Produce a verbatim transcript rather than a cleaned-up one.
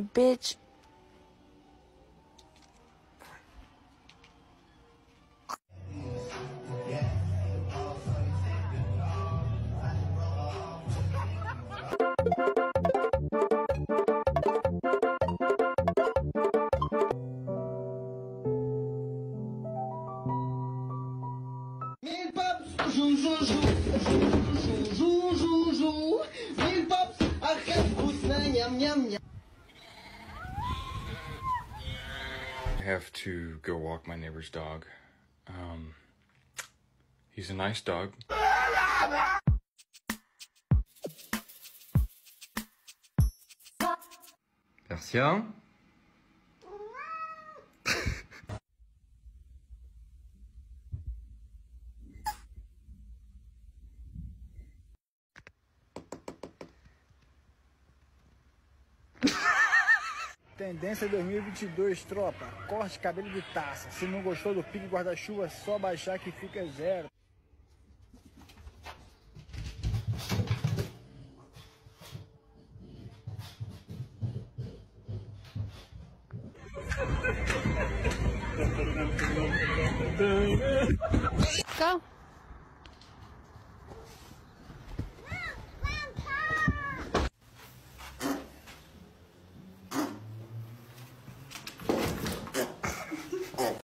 Bitch. I have to go walk my neighbor's dog. Um, he's a nice dog. Version. Tendência dois mil e vinte e dois, tropa. Corte cabelo de taça. Se não gostou do pique guarda-chuva, é só baixar que fica zero. Go.